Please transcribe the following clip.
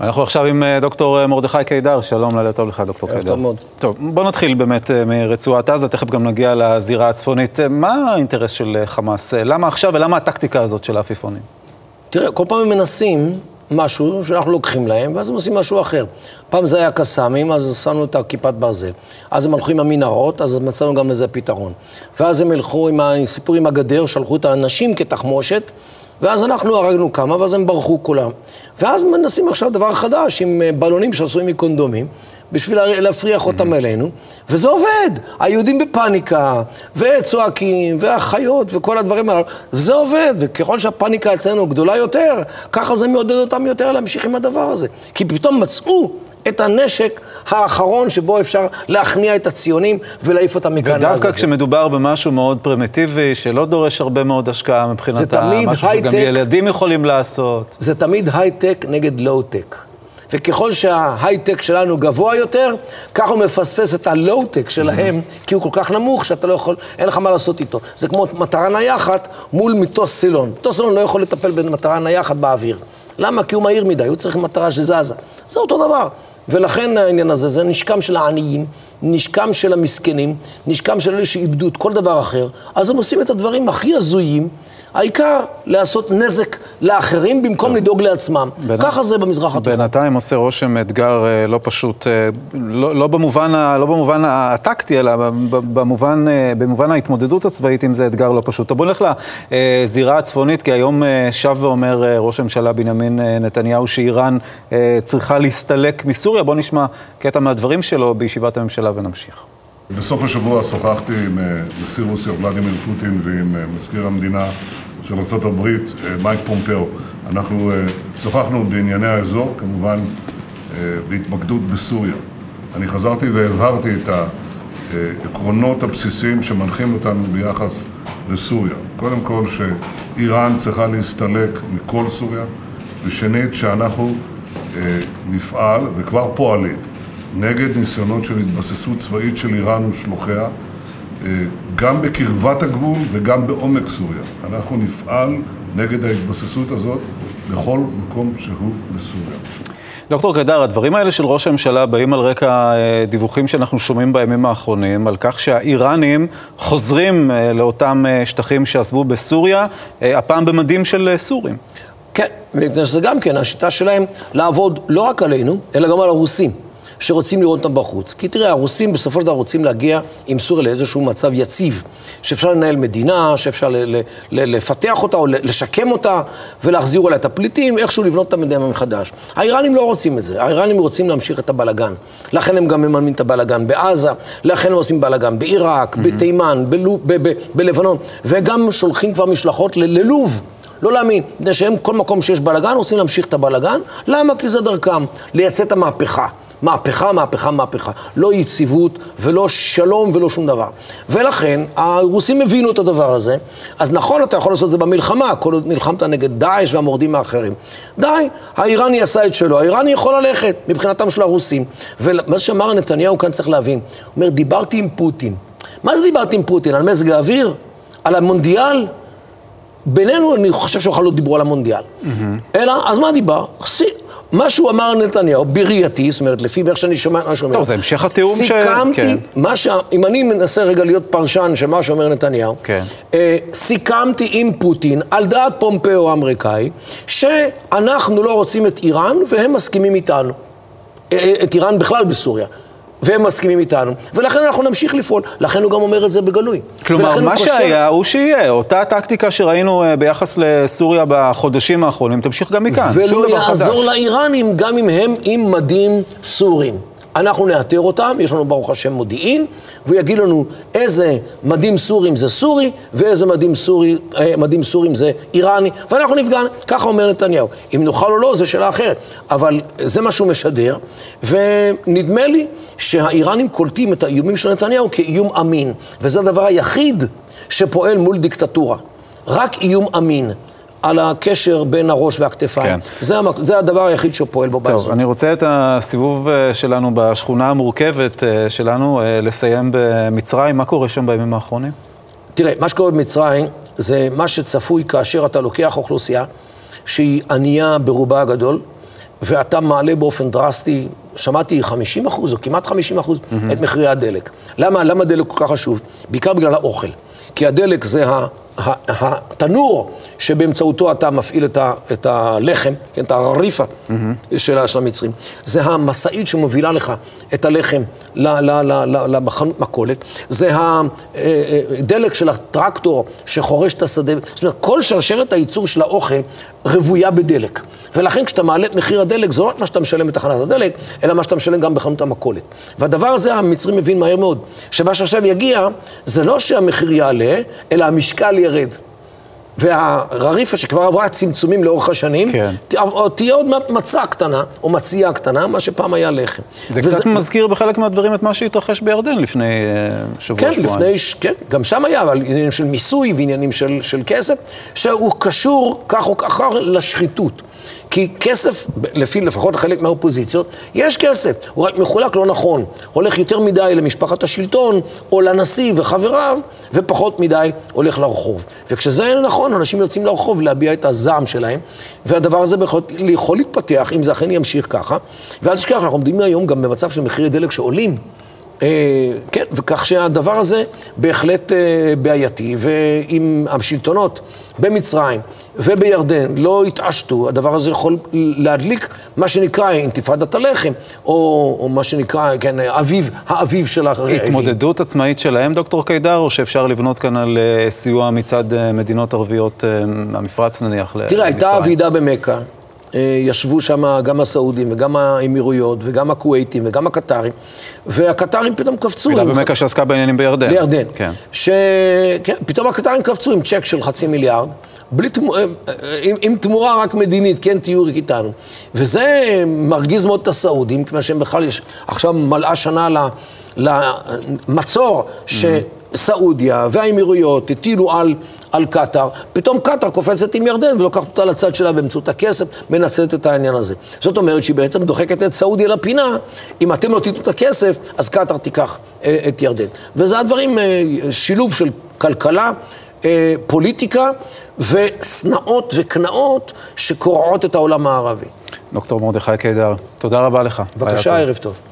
אנחנו עכשיו עם דוקטור מרדכי קידר, שלום, לילה טוב לך דוקטור קידר. טוב מאוד. טוב, בוא נתחיל באמת מרצועת עזה, תכף גם נגיע לזירה הצפונית. מה האינטרס של חמאס? למה עכשיו ולמה הטקטיקה הזאת של העפיפונים? תראה, כל פעם הם מנסים משהו שאנחנו לוקחים להם, ואז הם עושים משהו אחר. פעם זה היה קסאמים, אז שמנו את הכיפת ברזל. אז הם הלכו עם המנהרות, אז מצאנו גם לזה פתרון. ואז הם הלכו עם הסיפור עם הגדר, שלחו את האנשים כתחמושת, ואז אנחנו הרגנו כמה, ואז הם ברחו כולם. ואז מנסים עכשיו דבר חדש, עם בלונים שעשויים מקונדומים, בשביל להפריח אותם אלינו, וזה עובד. היהודים בפאניקה, וצועקים, והחיות, וכל הדברים האלה, וזה עובד. וככל שהפאניקה אצלנו גדולה יותר, ככה זה מעודד אותם יותר להמשיך עם הדבר הזה. כי פתאום מצאו את הנשק האחרון שבו אפשר להכניע את הציונים ולהעיף אותם מכאן. ודווקא כשמדובר במשהו מאוד פרימיטיבי, שלא דורש הרבה מאוד השקעה מבחינת משהו שגם ילדים יכולים לעשות. זה תמיד הייטק נגד לואו-טק. וככל שההייטק שלנו גבוה יותר, ככה הוא מפספס את הלואו-טק שלהם, כי הוא כל כך נמוך שאתה לא יכול, אין לך מה לעשות איתו. זה כמו מטרה נייחת מול מטוס סילון. מטוס סילון לא יכול לטפל במטרה נייחת באוויר. למה? כי הוא מהיר מדי, הוא צריך מטרה שזזה. זה אותו דבר. ולכן העניין הזה, זה נשקם של העניים, נשקם של המסכנים, נשקם של אלה שאיבדו את כל דבר אחר. אז הם עושים את הדברים הכי הזויים, העיקר לעשות נזק לאחרים במקום לדאוג לעצמם. ככה זה במזרח התיכון. בינתיים עושה רושם אתגר לא פשוט, לא במובן הטקטי, אלא במובן ההתמודדות הצבאית, אם זה אתגר לא פשוט. בוא נלך לזירה הצפונית, כי היום שב ואומר ראש הממשלה בנימין נתניהו שאיראן צריכה להסתלק מסוריה. בוא נשמע קטע מהדברים שלו בישיבת הממשלה ונמשיך. בסוף השבוע שוחחתי עם נשיא רוסיה ולדימיר פוטין ועם מזכיר המדינה של ארצות הברית מייק פומפאו. אנחנו שוחחנו בענייני האזור, כמובן בהתמקדות בסוריה. אני חזרתי והבהרתי את העקרונות הבסיסיים שמנחים אותנו ביחס לסוריה. קודם כל שאיראן צריכה להסתלק מכל סוריה, ושנית שאנחנו נפעל וכבר פועלים נגד ניסיונות של התבססות צבאית של איראן ושלוחיה, גם בקרבת הגבול וגם בעומק סוריה. אנחנו נפעל נגד ההתבססות הזאת בכל מקום שהוא בסוריה. דוקטור קידר, הדברים האלה של ראש הממשלה באים על רקע דיווחים שאנחנו שומעים בימים האחרונים, על כך שהאיראנים חוזרים לאותם שטחים שעזבו בסוריה, הפעם במדים של סורים. כן, זה גם כן, השיטה שלהם לעבוד לא רק עלינו, אלא גם על הרוסים. שרוצים לראות אותם בחוץ. כי תראה, הרוסים בסופו של דבר רוצים להגיע עם סוריה לאיזשהו מצב יציב, שאפשר לנהל מדינה, שאפשר לפתח אותה או לשקם אותה, ולהחזיר אולי את הפליטים, איכשהו לבנות את המדינה מחדש. האיראנים לא רוצים את זה, האיראנים רוצים להמשיך את הבלגן. לכן הם גם מממנים את הבלגן בעזה, לכן הם עושים בלגן בעיראק, בתימן, בלבנון, וגם שולחים כבר משלחות ללוב. לא להאמין, כדי שהם כל מקום שיש בלגן, רוצים להמשיך את הבלגן. למה? כי זה דרכם, לייצא את המהפכה. מהפכה, מהפכה, מהפכה. לא יציבות ולא שלום ולא שום דבר. ולכן, הרוסים הבינו את הדבר הזה. אז נכון, אתה יכול לעשות את זה במלחמה, כל עוד נלחמת נגד דאעש והמורדים האחרים. די, האיראני עשה את שלו. האיראני יכול ללכת מבחינתם של הרוסים. ומה שאמר נתניהו כאן צריך להבין. הוא אומר, דיברתי עם פוטין. מה זה דיברתי עם פוטין? על מזג האוויר? על המונדיאל? בינינו, אני חושב שבכלל לא דיברו על המונדיאל. אלא, אז מה דיבר? מה שהוא אמר נתניהו, בראייתי, זאת אומרת, לפי איך שאני שומע, מה שאומר. טוב, זה המשך התיאום סיכמתי, אם אני מנסה רגע להיות פרשן של מה שאומר נתניהו, סיכמתי עם פוטין, על דעת פומפאו האמריקאי, שאנחנו לא רוצים את איראן, והם מסכימים איתנו. את איראן בכלל בסוריה. והם מסכימים איתנו, ולכן אנחנו נמשיך לפעול. לכן הוא גם אומר את זה בגלוי. כלומר, מה שהיה הוא שיהיה. אותה טקטיקה שראינו ביחס לסוריה בחודשים האחרונים, תמשיך גם מכאן. ולא יעזור לאיראנים, גם אם הם עם מדים סורים. אנחנו נאתר אותם, יש לנו ברוך השם מודיעין, והוא יגיד לנו איזה מדים סורים זה סורי, ואיזה מדים סורים זה איראני, ואנחנו נפגענו, ככה אומר נתניהו. אם נוכל או לא, זה שאלה אחרת, אבל זה מה שהוא משדר, ונדמה לי שהאיראנים קולטים את האיומים של נתניהו כאיום אמין, וזה הדבר היחיד שפועל מול דיקטטורה. רק איום אמין. על הקשר בין הראש והכתפיים. זה הדבר היחיד שהוא פועל בו באזור. טוב, אני רוצה את הסיבוב שלנו בשכונה המורכבת שלנו לסיים במצרים. מה קורה שם בימים האחרונים? תראה, מה שקורה במצרים זה מה שצפוי כאשר אתה לוקח אוכלוסייה שהיא ענייה ברובה הגדול, ואתה מעלה באופן דרסטי, שמעתי 50% או כמעט 50% את מחירי הדלק. למה הדלק כל כך חשוב? בעיקר בגלל האוכל. כי הדלק זה התנור שבאמצעותו אתה מפעיל את הלחם, את הרריפה של המצרים. זה המשאית שמובילה לך את הלחם למחנות מכולת. זה הדלק של הטרקטור שחורש את השדה. זאת אומרת, כל שרשרת הייצור של האוכל רבויה בדלק. ולכן כשאתה מעלה את מחיר הדלק, זה לא רק מה שאתה משלם בתחנת הדלק, אלא מה שאתה משלם גם בחנות המכולת. והדבר הזה המצרים מבין מהר מאוד, שמה שעכשיו יגיע, זה לא שהמחיר יעלה, אלא המשקל ירד. והרריפה שכבר עברה צמצומים לאורך השנים, תהיה עוד מצה קטנה, או מצייה קטנה, מה שפעם היה לחם. זה קצת מזכיר בחלק מהדברים את מה שהתרחש בירדן לפני שבוע-שבועיים. כן, גם שם היה, אבל עניינים של מיסוי ועניינים של כסף, שהוא קשור כך או כך לשחיתות. כי כסף, לפחות חלק מהאופוזיציות, יש כסף, הוא רק מחולק לא נכון. הולך יותר מדי למשפחת השלטון, או לנשיא וחבריו, ופחות מדי הולך לרחוב. וכשזה נכון, אנשים יוצאים לרחוב להביע את הזעם שלהם, והדבר הזה יכול להתפתח, אם זה אכן ימשיך ככה. ואל תשכח, אנחנו עומדים היום גם במצב של מחירי דלק שעולים, כן, וכך שהדבר הזה בהחלט בעייתי, ואם השלטונות במצרים ובירדן לא התעשתו, הדבר הזה יכול להדליק מה שנקרא אינתיפאדת הלחם, או מה שנקרא, כן, האביב של הרעבים. התמודדות עצמאית שלהם, דוקטור קידר, או שאפשר לבנות כאן על סיוע מצד מדינות ערביות המפרץ נניח למצרים? תראה, הייתה ועידה במכה. ישבו שם גם הסעודים וגם האמירויות וגם הכווייטים וגם הקטרים, והקטרים פתאום קפצו. ועידה במכה שעסקה בעניינים בירדן. בירדן. כן. כן, פתאום הקטרים קפצו עם צ'ק של 500 מיליארד, עם תמורה רק מדינית, כן, תהיו איתנו. וזה מרגיז מאוד את הסעודים, כמו שהם בכלל עכשיו מלאה שנה למצור שסעודיה והאמירויות הטילו על קטר, פתאום קטר קופצת עם ירדן ולוקחת אותה לצד שלה באמצעות הכסף, מנצלת את העניין הזה. זאת אומרת שהיא בעצם דוחקת את סעודיה לפינה, אם אתם לא תיתנו את הכסף, אז קטר תיקח את ירדן. וזה הדברים, שילוב של כלכלה, פוליטיקה וסנאות וקנאות שקורעות את העולם הערבי. דוקטור מרדכי קידר, תודה רבה לך. בבקשה, ערב טוב.